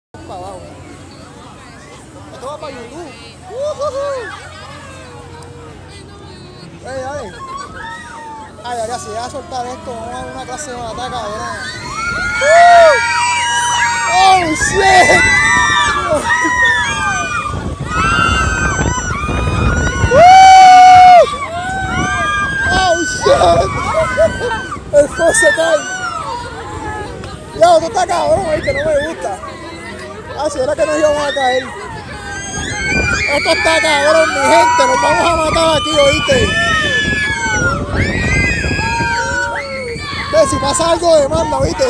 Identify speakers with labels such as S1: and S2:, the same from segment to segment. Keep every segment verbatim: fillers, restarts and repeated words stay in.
S1: para abajo. Esto va para YouTube. Uh-huh. Ey, ay. Ay, ahora si voy a soltar esto, vamos a dar una clase de batalla, cabrón. Oh, shit. Oh, shit. El fuego se cae. Ya, esto está cabrón, ahí que no me gusta. Ah, si era que nos íbamos a caer. Esto está cabrón, mi gente. Nos vamos a matar aquí, ¿oíste? Ve, si pasa algo de demanda, ¿oíste?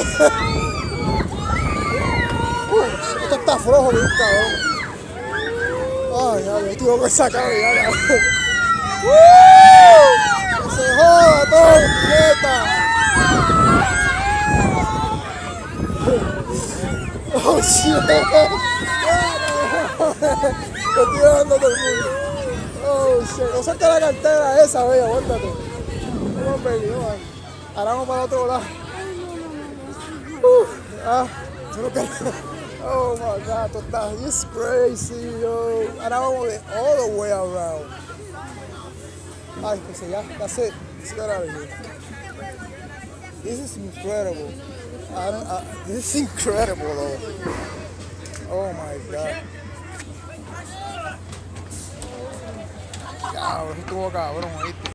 S1: Uy, esto está flojo, bien cabrón. Ay, ay, yo estoy con esa cabeza, cabrón. ¡Que se joda todo, quieta! Oh, shit. Te estoy dando todo el mundo. Oh, shit. No saca la cartera esa, bella, aguántate. Vamos, baby, vamos. Ahora vamos para el otro lado. Uh, ah, yo no quiero. Oh my God, esto está, it's crazy, yo. Ahora vamos de all the way around. Ay, pues ya, that's it. Let's get out of here. This is incredible. I don't, I, this is incredible, though. Oh my God. Cabrón, estuvo cabrón, ¿oíste?